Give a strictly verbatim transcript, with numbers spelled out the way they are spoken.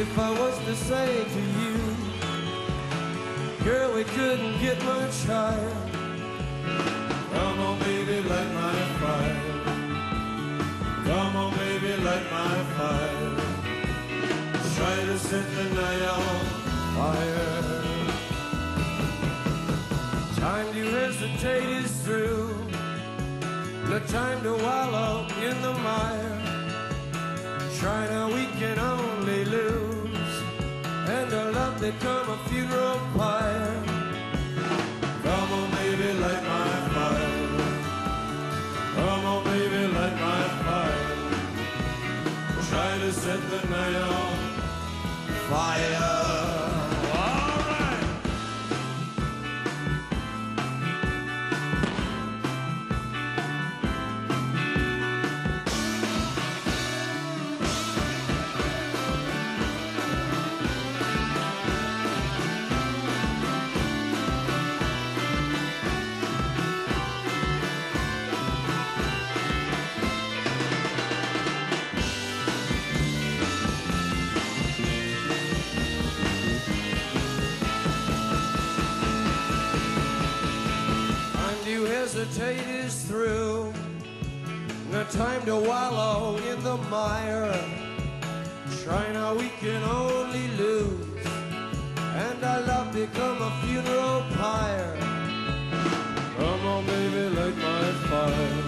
if I was to say to you, girl, we couldn't get much higher. Come on, baby, light my fire. Come on, baby, light my fire. Try to set the night on fire. Time to hesitate is through. No time to wallow in the mire. Try now, we can only lose, and our love become a funeral pyre. Come on, baby, light my fire. Come on, baby, light my fire. Try to set the night on fire. Hesitate is through. No time to wallow in the mire. Try now, we can only lose, and our love become a funeral pyre. Come on, baby, light my fire.